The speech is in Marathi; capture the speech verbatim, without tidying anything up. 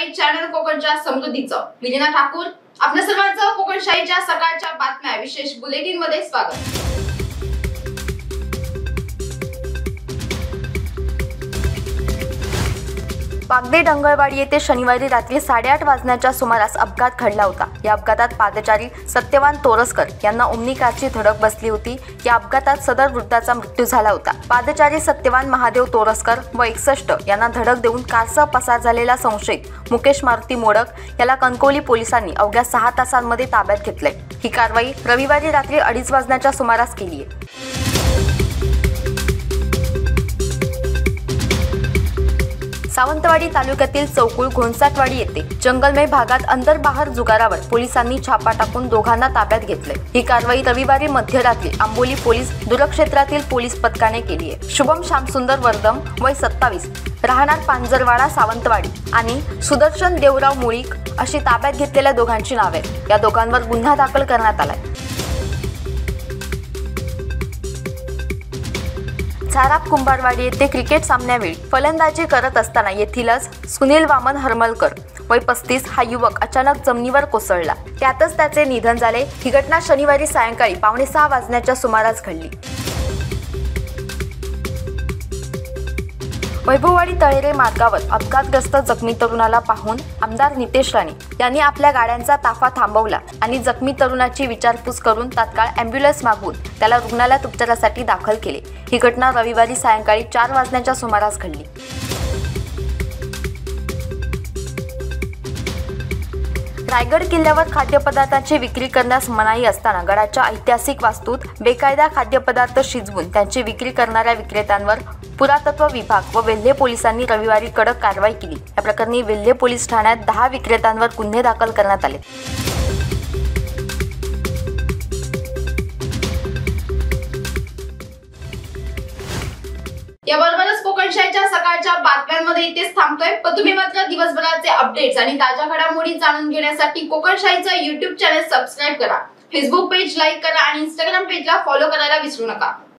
आहे चॅनल कोकणच्या समृद्धीचं. विजना ठाकूर आपल्या सर्वांचं कोकणशाहीच्या सकाळच्या बातम्या विशेष बुलेटिन मध्ये स्वागत. बागदे डंगळवाडी येथे शनिवारी रात्री साडेआठ वाजण्याच्या सुमारास अपघात घडला होता. या अपघातात पादचारी सत्यवान तोरसकर यांना ओमनी कारची धडक बसली होती. या अपघातात सदर वृद्धाचा मृत्यू झाला होता. पादचारी सत्यवान महादेव तोरसकर व एकसष्ट यांना धडक देऊन कारसह पसार झालेला संशयित मुकेश मारुती मोडक याला कणकवली पोलिसांनी अवघ्या सहा तासांमध्ये ताब्यात घेतले. ही कारवाई रविवारी रात्री अडीच वाजण्याच्या सुमारास केली आहे. सावंतवाडी तालुक्यातील चौकुळ घोणसाटवाडी येथे जंगलमय भागात अंदर-बाहर जुगारावर पोलिसांनी छापा टाकून दोघांना ताब्यात घेतले. ही कारवाई रविवारी मध्यरात्री आंबोली पोलीस दूरक्षेत्रातील पोलीस पथकाने केली आहे. शुभम श्यामसुंदर वर्दम वय सत्तावीस राहणार पांजरवाडा सावंतवाडी आणि सुदर्शन देवराव मुळीक अशी ताब्यात घेतलेल्या दोघांची नावे. या दोघांवर गुन्हा दाखल करण्यात आलाय. झाराप कुंभारवाडी येथे क्रिकेट सामन्यावेळी फलंदाजी करत असताना येथीलच सुनील वामन हरमलकर वय पस्तीस हा युवक अचानक जमिनीवर कोसळला. त्यातच त्याचे निधन झाले. ही घटना शनिवारी सायंकाळी पावणे सहा वाजण्याच्या सुमारास घडली. वैभववाडी तळेरे मार्गावर अपघातग्रस्त जखमी तरुणाला पाहून आमदार नितेश राणे यांनी आपल्या गाड्यांचा ताफा थांबवला आणि जखमी तरुणाची विचारपूस करून तात्काळ अँब्युलन्स मागवून त्याला रुग्णालयात उपचारासाठी दाखल केले. ही घटना रविवारी सायंकाळी चार वाजण्याच्या सुमारास घडली. रायगड किल्ल्यावर खाद्यपदार्थांची विक्री करण्यास मनाई असताना गडाच्या ऐतिहासिक वास्तूत बेकायदा खाद्यपदार्थ शिजवून त्यांची विक्री करणाऱ्या विक्रेत्यांवर पुरातत्व विभाग व वेल्हे पोलिसांनी रविवारी कडक कारवाई केली. या प्रकरणी वेल्हे पोलीस ठाण्यात दहा विक्रेत्यांवर गुन्हे दाखल करण्यात आले. याबरोबरच कोकणशाहीच्या सकाळच्या बातम्यांमध्ये इथेच थांबतोय. पण तुम्ही मात्र दिवसभराचे अपडेट्स आणि ताज्या घडामोडी जाणून घेण्यासाठी कोकणशाहीचं युट्यूब चॅनल सबस्क्राईब करा, फेसबुक पेज लाईक करा आणि इंस्टाग्राम पेजला फॉलो करायला विसरू नका.